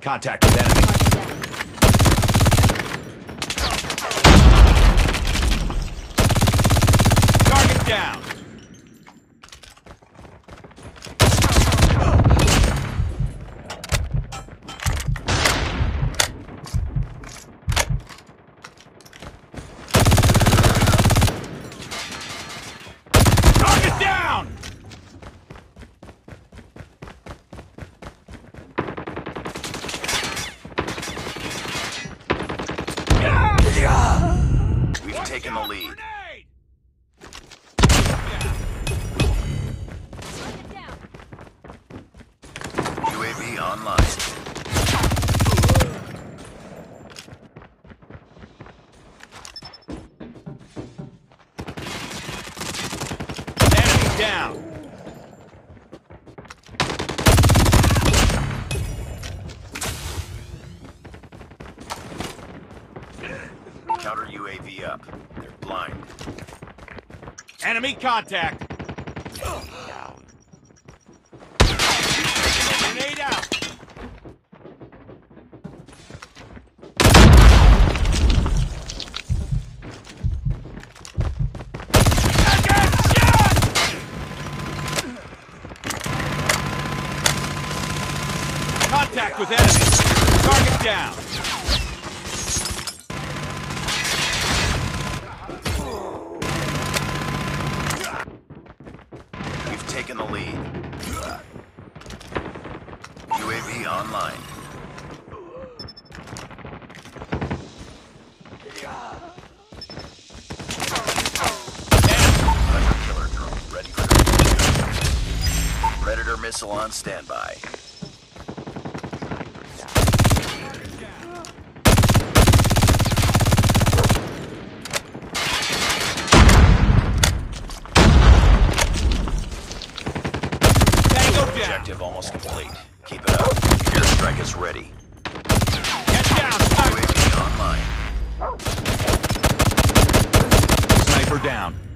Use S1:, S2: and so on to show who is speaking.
S1: Contact with enemy. Target down. Target down.
S2: We've taken the lead. UAV online.
S1: Enemy down.
S2: Counter UAV up. They're blind.
S1: Enemy contact. Grenade out. Contact with enemy. Target down.
S2: We've taken the lead. UAV online. Hunter killer drone ready for deployment. Predator missile on standby. Objective almost complete. Keep it up. Airstrike is ready.
S1: Get down, sniper.
S2: UAV online.
S1: Sniper down.